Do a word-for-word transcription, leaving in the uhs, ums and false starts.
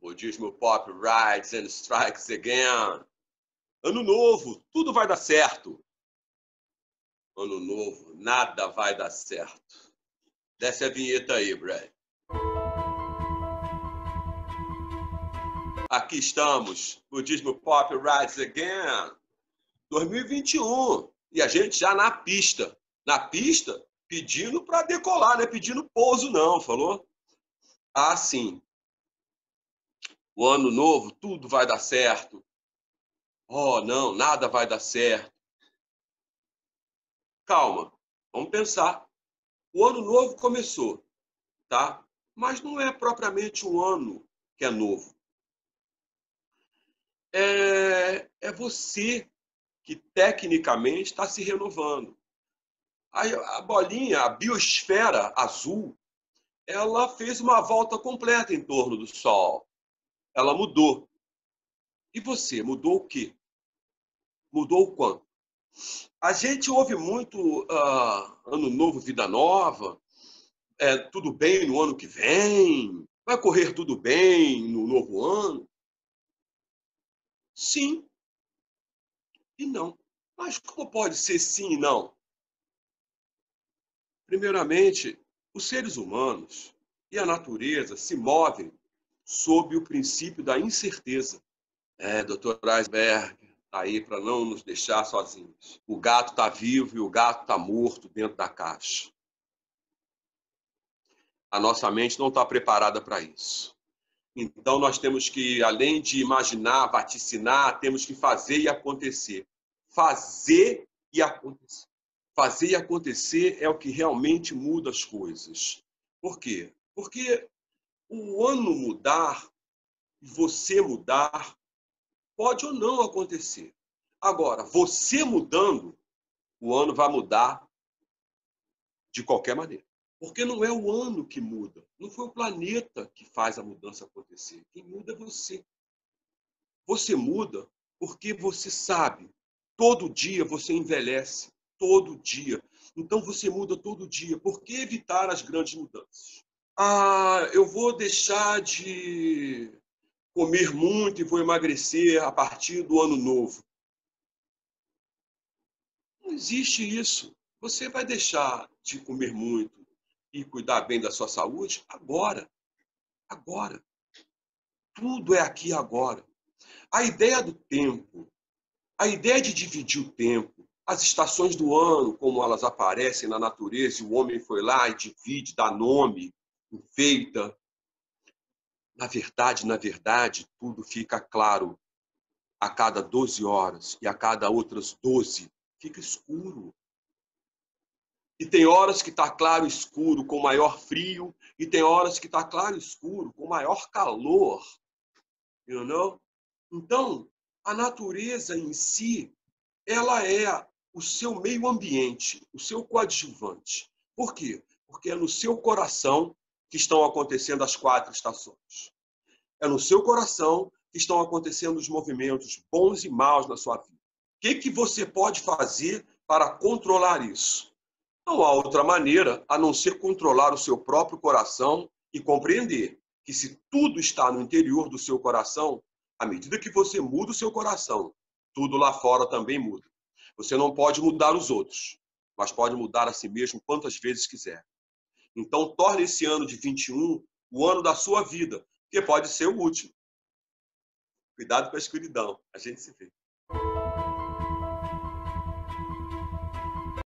Budismo Pop rides and strikes again. Ano novo, tudo vai dar certo. Ano novo, nada vai dar certo. Desce a vinheta aí, Brad. Aqui estamos, Budismo Pop rides again. dois mil e vinte e um. E a gente já na pista. Na pista, pedindo para decolar, não é pedindo pouso, não, falou? Ah, sim. O ano novo, tudo vai dar certo. Oh, não, nada vai dar certo. Calma, vamos pensar. O ano novo começou, tá? Mas não é propriamente um ano que é novo. É, é você que tecnicamente está se renovando. A, a bolinha, a biosfera azul, ela fez uma volta completa em torno do Sol. Ela mudou. E você, mudou o quê? Mudou o quanto? A gente ouve muito uh, Ano Novo, Vida Nova, é, tudo bem no ano que vem, vai correr tudo bem no novo ano. Sim e não. Mas como pode ser sim e não? Primeiramente, os seres humanos e a natureza se movem sob o princípio da incerteza. É, doutor Iceberg está aí para não nos deixar sozinhos. O gato está vivo e o gato está morto dentro da caixa. A nossa mente não está preparada para isso. Então, nós temos que, além de imaginar, vaticinar, temos que fazer e acontecer. Fazer e acontecer. Fazer e acontecer é o que realmente muda as coisas. Por quê? Porque o ano mudar, você mudar, pode ou não acontecer. Agora, você mudando, o ano vai mudar de qualquer maneira. Porque não é o ano que muda. Não foi o planeta que faz a mudança acontecer. Quem muda é você. Você muda porque você sabe. Todo dia você envelhece. Todo dia. Então você muda todo dia. Por que evitar as grandes mudanças? Ah, eu vou deixar de comer muito e vou emagrecer a partir do ano novo. Não existe isso. Você vai deixar de comer muito e cuidar bem da sua saúde agora. Agora. Tudo é aqui agora. A ideia do tempo, a ideia de dividir o tempo, as estações do ano, como elas aparecem na natureza, e o homem foi lá e divide, dá nome, enfeita. Na verdade, na verdade, tudo fica claro a cada doze horas e a cada outras doze fica escuro. E tem horas que está claro e escuro com maior frio, e tem horas que está claro e escuro com maior calor. You know? Então, a natureza em si, ela é o seu meio ambiente, o seu coadjuvante. Por quê? Porque é no seu coração que estão acontecendo as quatro estações. É no seu coração que estão acontecendo os movimentos bons e maus na sua vida. O que, que você pode fazer para controlar isso? Não há outra maneira a não ser controlar o seu próprio coração e compreender que se tudo está no interior do seu coração, à medida que você muda o seu coração, tudo lá fora também muda. Você não pode mudar os outros, mas pode mudar a si mesmo quantas vezes quiser. Então, torne esse ano de vinte e um o ano da sua vida, que pode ser o último. Cuidado com a escuridão. A gente se vê.